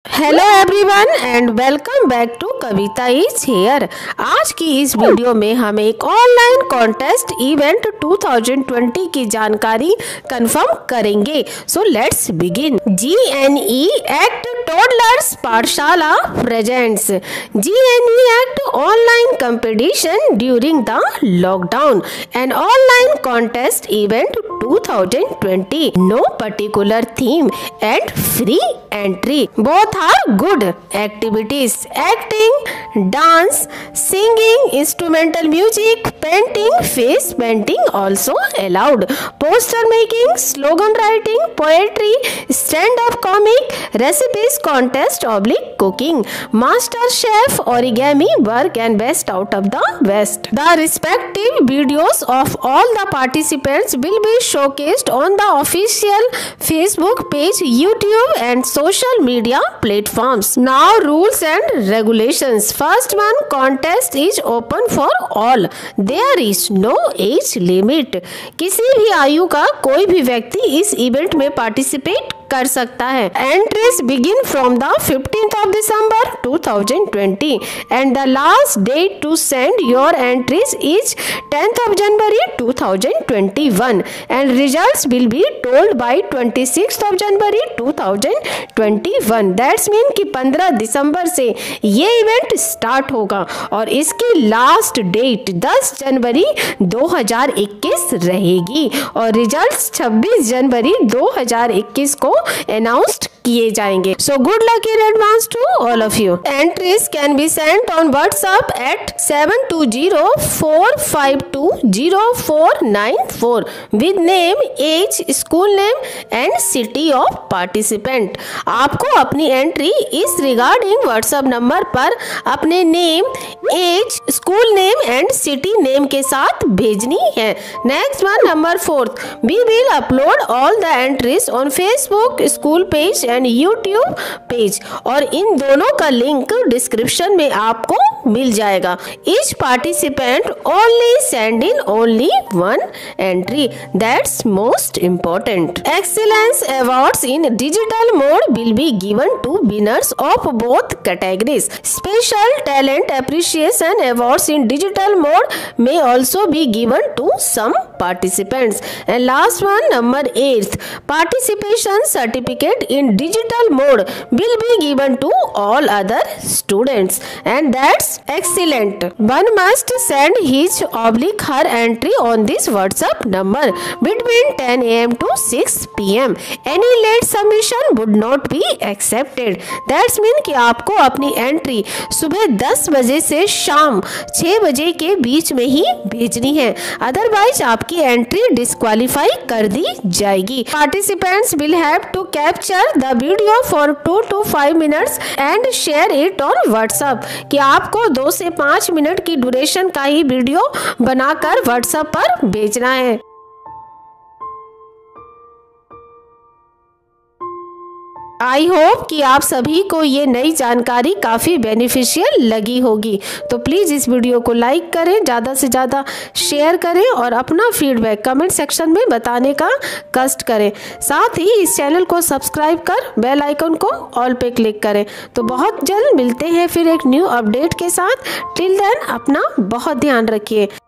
Hello everyone and welcome back to Kavita is here. आज की इस वीडियो में हम एक ऑनलाइन कॉन्टेस्ट इवेंट 2020 की जानकारी कंफर्म करेंगे। So let's begin. GNE act toddlers Pathshala presents GNE act online competition during the lockdown and online contest event 2020। No particular theme and free entry. Both are good activities: acting, dance, singing, instrumental music, painting, face painting also allowed. Poster making, slogan writing, poetry, stand-up comic, recipes contest / cooking, master chef, origami work and best out of the west. The respective videos of all the participants will be showcased on the official Facebook page, YouTube and social media platforms. Now rules and regulations. First one, contest is open for all. There is no age limit. किसी भी आयु का कोई भी व्यक्ति इस event में participate कर सकता है। Entries begin from the 15th of December 2020 and the last date to send your entries is 10th of January 2021 and results will be told by 26th of January 2021. That's mean कि 15 दिसंबर से ये event start होगा और इसकी last date 10 जनवरी 2021 रहेगी और results 26 जनवरी 2021 को announced किए जाएंगे। So good luck in advance to all of you. Entries can be sent on WhatsApp at 7204520494 with name, age, school name and city of participant. आपको अपनी एंट्री इस रिगार्डिंग व्हाट्सएप नंबर पर अपने name, age, school name and city name के साथ भेजनी है। Next one, number 4, we will upload all the entries on Facebook school page and YouTube page और इन दोनों का लिंक डिस्क्रिप्शन में आपको मिल जाएगा। Each participant only send in only one entry, that's most important. Excellence awards in digital mode will be given to winners of both categories. Special talent appreciation awards in digital mode may also be given to some participants. And last one, number 8, participation certificate in digital mode will be given to all other students and that's excellent. One must send his / her entry on this WhatsApp number between 10 AM to 6 PM. Any late submission would not be accepted. That's mean कि आपको अपनी entry सुबह 10 बजे से शाम 6 बजे के बीच में ही भेजनी है, अदरवाइज आपकी एंट्री डिस्क्वालीफाई कर दी जाएगी। Participants will have to capture the video for 2 to 5 minutes and share it on WhatsApp कि आपको 2 से 5 मिनट की ड्यूरेशन का ही वीडियो बनाकर व्हाट्सएप पर भेजना है। आई होप कि आप सभी को ये नई जानकारी काफ़ी बेनिफिशियल लगी होगी। तो प्लीज़ इस वीडियो को लाइक करें, ज़्यादा से ज़्यादा शेयर करें और अपना फीडबैक कमेंट सेक्शन में बताने का कष्ट करें। साथ ही इस चैनल को सब्सक्राइब कर बेल आइकन को ऑल पे क्लिक करें। तो बहुत जल्द मिलते हैं फिर एक न्यू अपडेट के साथ। टिल देन अपना बहुत ध्यान रखिए।